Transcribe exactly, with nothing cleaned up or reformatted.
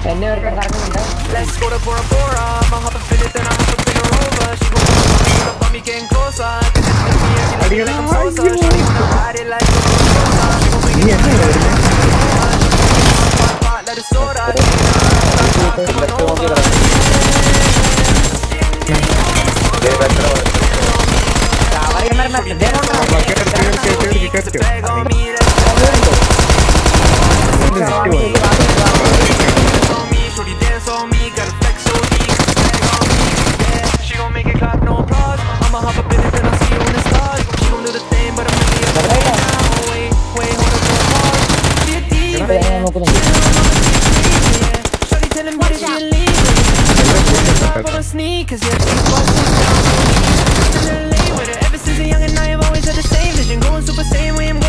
എന്നെ ഒരുത്തൻ കറങ്ങുന്നുണ്ട്. Let's go to Bora Bora. I'ma hop up in it, then I'ma flip it over. She gon' come up on me, getting closer. Get this to me and she like me like I'm Sosa. Shawty wanna ride it like a roller. She gon' make it clap, no plus. Pop, pop, let it soda. Come on over. Shorty dance on me, got a flex O D, bag on me, yeah. She gon' make it clap, no applause. I'ma hop up in it, then I'll see you in the stars. She gon' do the thing, but I'm really up right now. Wait, wait, hold up, don't pause. She a diva, yeah. Shorty telling me that she a leader. Top of her sneakers, yeah. She's bustin' down on me. In L A with her, ever since a young and I have always had the same vision. Going super saiyan, way I'm